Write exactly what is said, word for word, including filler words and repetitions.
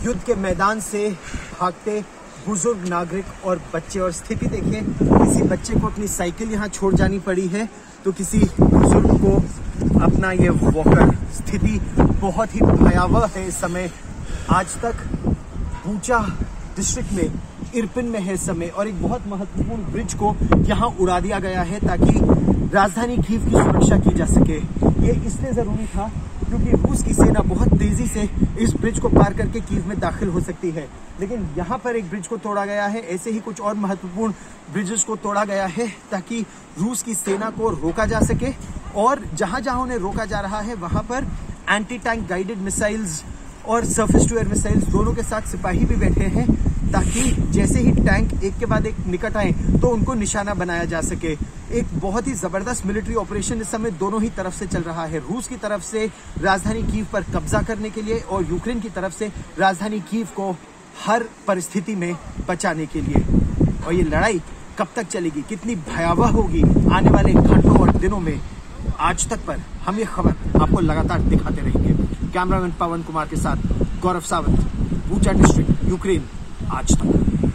युद्ध के मैदान से भागते बुजुर्ग नागरिक और बच्चे। और स्थिति देखिए, किसी बच्चे को अपनी साइकिल यहाँ छोड़ जानी पड़ी है तो किसी बुजुर्ग को अपना ये वॉकर। स्थिति बहुत ही भयावह है इस समय। आज तक बूचा डिस्ट्रिक्ट में इरपिन में है इस समय, और एक बहुत महत्वपूर्ण ब्रिज को यहाँ उड़ा दिया गया है ताकि राजधानी कीव की सुरक्षा की जा सके। ये इसलिए जरूरी था क्योंकि रूस की सेना बहुत तेजी से इस ब्रिज को पार करके कीव में दाखिल हो सकती है, लेकिन यहाँ पर एक ब्रिज को तोड़ा गया है। ऐसे ही कुछ और महत्वपूर्ण ब्रिजेस को तोड़ा गया है ताकि रूस की सेना को रोका जा सके, और जहां जहां उन्हें रोका जा रहा है वहां पर एंटी टैंक गाइडेड मिसाइल्स और सरफेस टू एयर मिसाइल्स दोनों के साथ सिपाही भी बैठे हैं ताकि जैसे ही टैंक एक के बाद एक निकट आए तो उनको निशाना बनाया जा सके। एक बहुत ही जबरदस्त मिलिट्री ऑपरेशन इस समय दोनों ही तरफ से चल रहा है, रूस की तरफ से राजधानी कीव पर कब्जा करने के लिए और यूक्रेन की तरफ से राजधानी कीव को हर परिस्थिति में बचाने के लिए। और ये लड़ाई कब तक चलेगी, कितनी भयावह होगी आने वाले घंटों और दिनों में, आज तक पर हम ये खबर आपको लगातार दिखाते रहेंगे। कैमरामैन पवन कुमार के साथ Gaurav Sawant, Bucha district, Ukraine, Aaj तक।